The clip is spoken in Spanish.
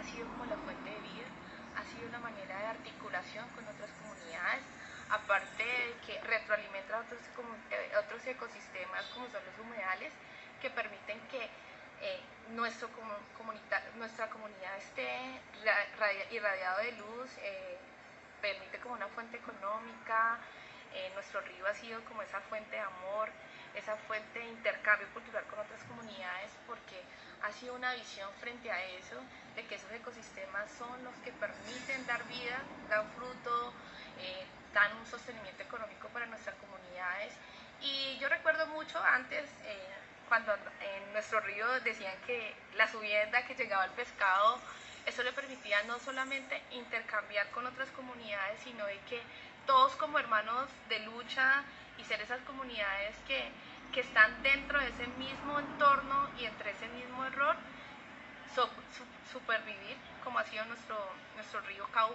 sido como la fuente de vida, ha sido una manera de articulación con otras comunidades, aparte de que retroalimenta otros ecosistemas como son los humedales, que permiten que nuestra comunidad esté irradiado de luz, permite como una fuente económica. Nuestro río ha sido como esa fuente de amor, esa fuente de intercambio cultural con otras comunidades, porque ha sido una visión frente a eso, de que esos ecosistemas son los que permiten dar vida, dan fruto, dan un sostenimiento económico para nuestras comunidades. Y yo recuerdo mucho antes, cuando en nuestro río decían que la subienda, que llegaba el pescado, eso le permitía no solamente intercambiar con otras comunidades, sino de que todos como hermanos de lucha y ser esas comunidades que están dentro de ese mismo entorno y entre ese mismo error, supervivir, como ha sido nuestro río Cauca.